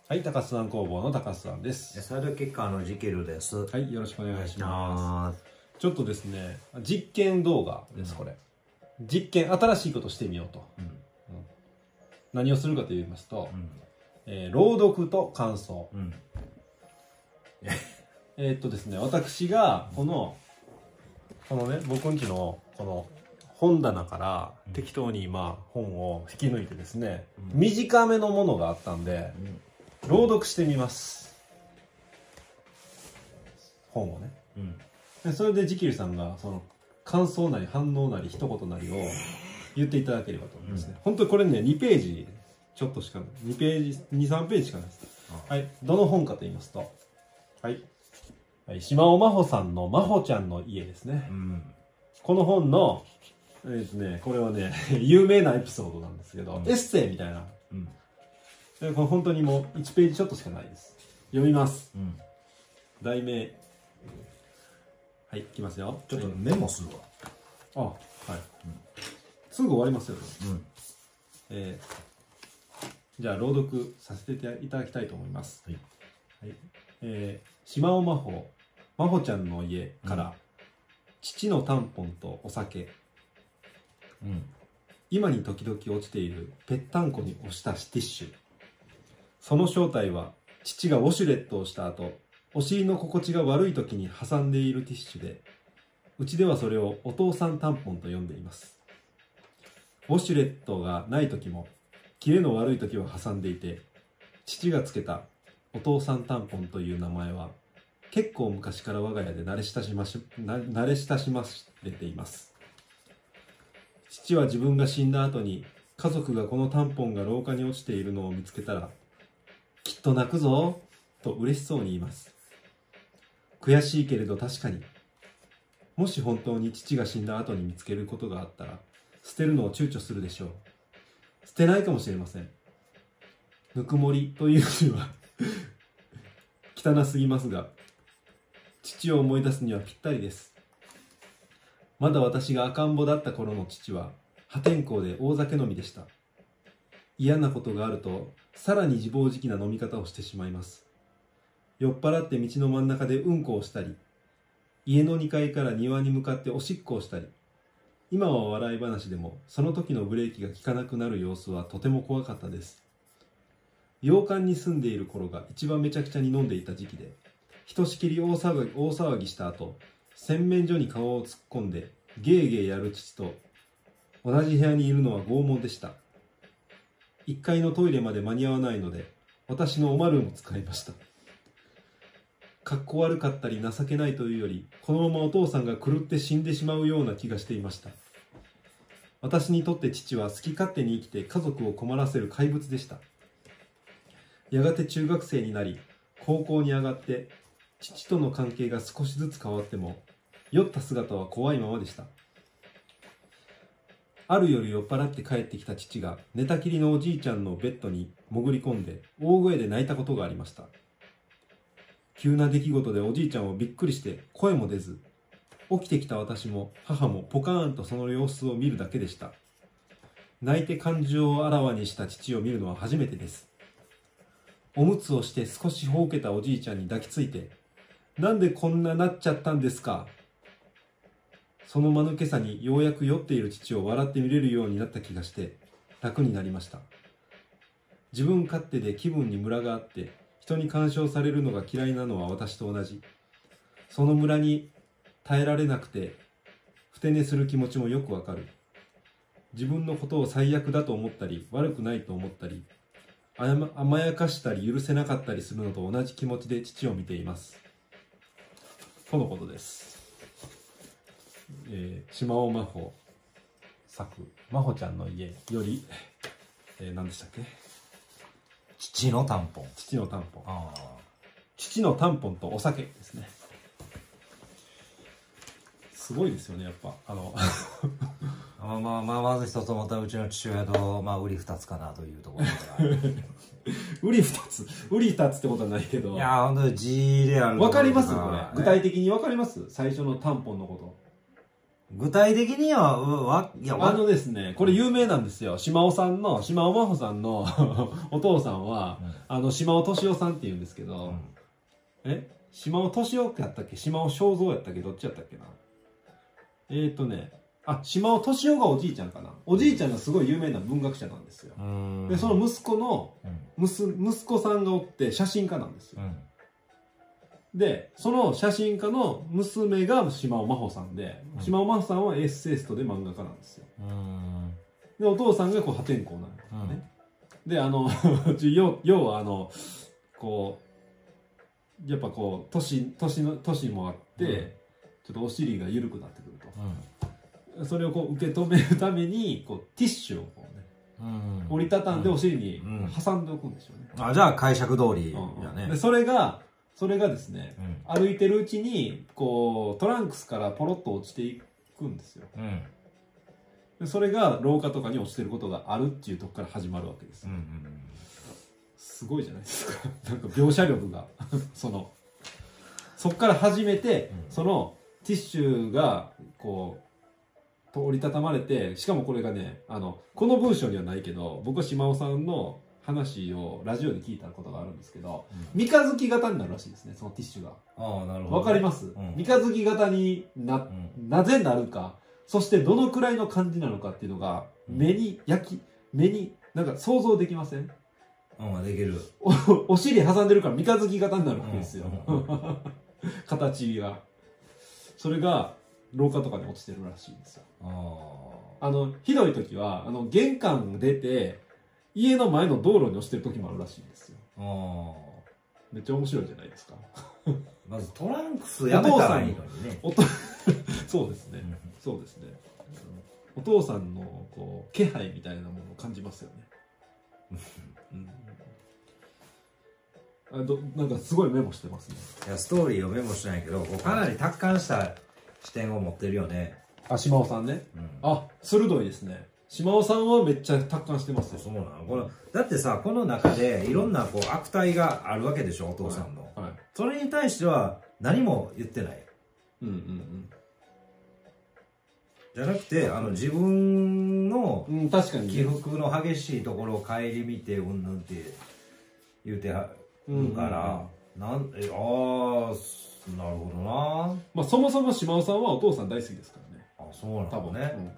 はい、高須庵工房の高須庵です。 サイドキッカーのジケルです。 はい、よろしくお願いします。ちょっとですね、実験動画です、これ。実験、新しいことしてみようと。何をするかと言いますと、朗読と感想。ですね、私が、このね、僕んちの、この、本棚から適当に本を引き抜いてですね、短めのものがあったんで、朗読してみます。本をね。でそれでジキルさんがその感想なり反応なり一言なりを言っていただければと思いますね。本当にこれね、2ページちょっとしかない。2ページ、2、3ページしかないです。はい。どの本かと言いますと、はい。島尾真帆さんの真帆ちゃんの家ですね。この本の、これはね、有名なエピソードなんですけど、エッセイみたいな。これ本当にもう1ページちょっとしかないです。読みます。題名。はい、いきますよ。 ちょっとメモするわ。 はい。すぐ終わりますよね。じゃあ朗読させていただきたいと思います。島尾真帆、真帆ちゃんの家から、父のタンポンとお酒。今に時々落ちているぺったんこに押したティッシュ。その正体は、父がウォシュレットをした後、お尻の心地が悪い時に挟んでいるティッシュで、うちではそれをお父さんタンポンと呼んでいます。ウォシュレットがない時も、キレの悪い時は挟んでいて、父がつけたお父さんタンポンという名前は、結構昔から我が家で慣れ親しまれています。父は自分が死んだ後に、家族がこのタンポンが廊下に落ちているのを見つけたら、きっと泣くぞと嬉しそうに言います。悔しいけれど確かに、もし本当に父が死んだ後に見つけることがあったら、捨てるのを躊躇するでしょう。捨てないかもしれません。ぬくもりというには汚すぎますが、父を思い出すにはぴったりです。まだ私が赤ん坊だった頃の父は、破天荒で大酒飲みでした。嫌なことがあると、さらに自暴自棄な飲み方をしてしまいます。酔っ払って道の真ん中でうんこをしたり、家の2階から庭に向かっておしっこをしたり、今は笑い話でも、その時のブレーキが効かなくなる様子はとても怖かったです。洋館に住んでいる頃が一番めちゃくちゃに飲んでいた時期で、ひとしきり大騒ぎした後、洗面所に顔を突っ込んで、ゲーゲーやる父と、同じ部屋にいるのは拷問でした。1階のトイレまで間に合わないので、私のおまるも使いました。かっこ悪かったり情けないというより、このままお父さんが狂って死んでしまうような気がしていました。私にとって父は好き勝手に生きて家族を困らせる怪物でした。やがて中学生になり、高校に上がって、父との関係が少しずつ変わっても、酔った姿は怖いままでした。ある夜酔っ払って帰ってきた父が寝たきりのおじいちゃんのベッドに潜り込んで大声で泣いたことがありました。急な出来事でおじいちゃんはびっくりして声も出ず、起きてきた私も母もポカーンとその様子を見るだけでした。泣いて感情をあらわにした父を見るのは初めてです。おむつをして少しほうけたおじいちゃんに抱きついて、なんでこんななっちゃったんですか。その間抜けさにようやく酔っている父を笑って見れるようになった気がして楽になりました。自分勝手で気分にムラがあって人に干渉されるのが嫌いなのは私と同じ。そのムラに耐えられなくてふて寝する気持ちもよくわかる。自分のことを最悪だと思ったり悪くないと思ったり甘やかしたり許せなかったりするのと同じ気持ちで父を見ています。とのことです。島尾真帆作真帆ちゃんの家より、何でしたっけ。 父のタンポン。 父のタンポン。父のタンポンとお酒ですね。すごいですよね、やっぱまず一つ思ったらうちの父親と売り二つかなというところが売り二つってことはないけど、 いや本当に字である。 わかりますこれ、具体的にわかります。最初のタンポンのこと具体的にはいやですね、これ有名なんですよ。島尾真帆さんのお父さんは、島尾敏夫さんって言うんですけど、島尾敏夫やったっけ島尾正蔵やったっけどっちやったっけな。島尾敏夫がおじいちゃんかな。おじいちゃんがすごい有名な文学者なんですよ。で、その息子の、息子さんがおって写真家なんですよ。で、その写真家の娘が島尾真帆さんで、島尾真帆さんはエッセイストで漫画家なんですよ。で、お父さんがこう破天荒なんですね。で、要はこう、やっぱこう、年もあって、ちょっとお尻が緩くなってくると。それをこう受け止めるために、こう、ティッシュをこうね、折りたたんでお尻に挟んでおくんでしょうね。 あ、じゃあ解釈通りだね。 で、それがですね、歩いてるうちに、こう、トランクスからポロッと落ちていくんですよ。でそれが廊下とかに落ちてることがあるっていうとこから始まるわけですよ。すごいじゃないですか。なんか描写力が。そっから始めて、そのティッシュが、こう、折りたたまれて、しかもこれがね、この文章にはないけど、僕は島尾さんの話をラジオで聞いたことがあるんですけど、三日月型になるらしいですね、そのティッシュが。 ああ、なるほど。 わかります、三日月型になぜなるか、そしてどのくらいの感じなのかっていうのが、目に、なんか想像できません？ できる。 お尻挟んでるから三日月型になるわけですよ。形が。それが、廊下とかに落ちてるらしいんですよ。ひどい時は、玄関出て、家の前の道路に落ちてる時もあるらしいんですよ。めっちゃ面白いじゃないですか。 まずトランクスやめたらいいのにね。 そうですね。そうですね。お父さんのこう気配みたいなものを感じますよね。なんかすごいメモしてますね。 いや、ストーリーをメモしてないけど、かなり達観した視点を持ってるよね。 島尾さんね。鋭いですね。島尾さんはめっちゃ達観してますよ。 そうなの。だってさ、この中でいろんなこう悪態があるわけでしょ、お父さんの。それに対しては何も言ってない。じゃなくて、自分の起伏の激しいところを顧みてうんぬんって言うてはるから、なるほどな。 まあそもそも島尾さんはお父さん大好きですからね。 そうなのね。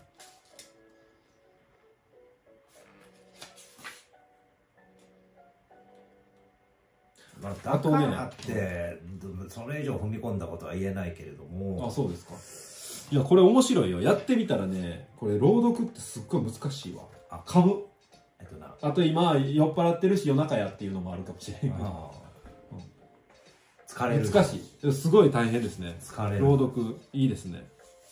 だからってそれ以上踏み込んだことは言えないけれども。 そうですか。いやこれ面白いよ。やってみたらね、これ朗読ってすっごい難しいわ。噛む。あと今酔っ払ってるし夜中やっていうのもあるかもしれないけど、 疲れる。 難しい。すごい大変ですね。 疲れる。 朗読いいですね。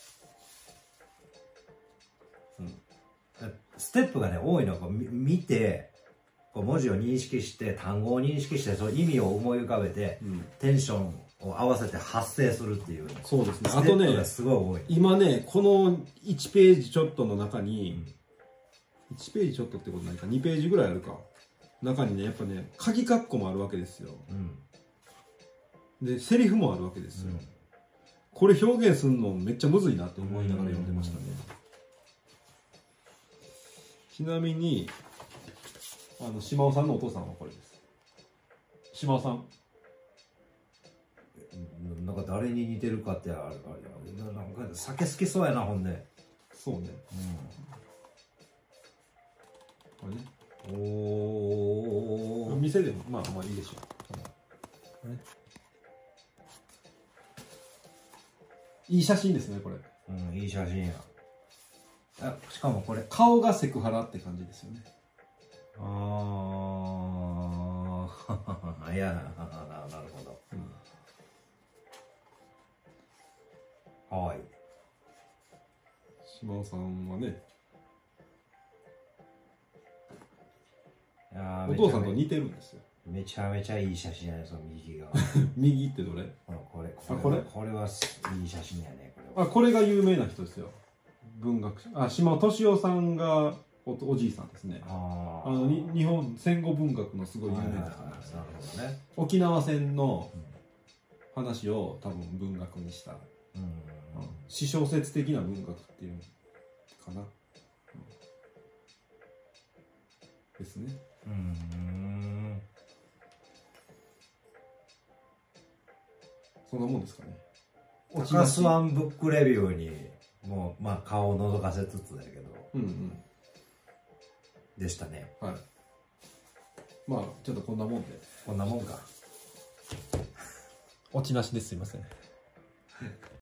ステップがね多いのは見て、文字を認識して単語を認識してその意味を思い浮かべて、テンションを合わせて発声するっていう。 そうですね。あとね、 すごい多い。 今ねこの1ページちょっとの中に、1ページちょっとってことないか、2ページぐらいあるか中にね、やっぱね鍵括弧もあるわけですよ。でセリフもあるわけですよ。これ表現するのめっちゃむずいなって思いながら読んでましたね。ちなみに島尾さんのお父さんはこれです。島尾さんなんか誰に似てるかってなんか酒好きそうやな。ほんでそうね。これね。店でもまあいいでしょう。いい写真ですねこれ。 いい写真や。しかもこれ顔がセクハラって感じですよね。 いや、なるほど。はい。 島尾さんはね、お父さんと似てるんですよ。 めちゃめちゃいい写真やね、その右側。 右ってどれ？ これはいい写真やね。 これが有名な人ですよ。文学者。島尾敏夫さんがおじいさんですね。日本戦後文学のすごい有名な方です。沖縄戦の話を多分文学にした。 詩小説的な文学っていうのかな、ですね。そんなもんですかね。 高スワンブックレビューにもうまあ顔を覗かせつつだけど、でしたね。 はい。まあちょっとこんなもんで。 こんなもんか。 落ちなしですいません。